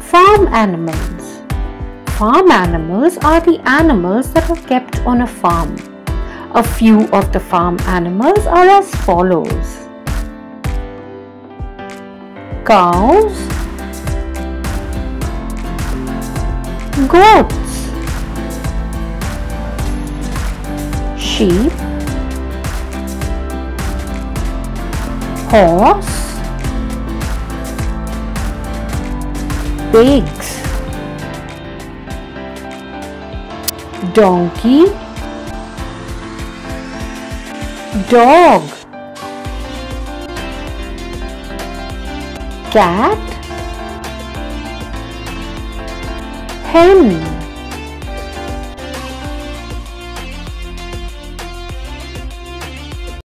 Farm animals. Farm animals are the animals that are kept on a farm. A few of the farm animals are as follows: cows, goats, sheep, horse, pigs, donkey, dog, cat, hen,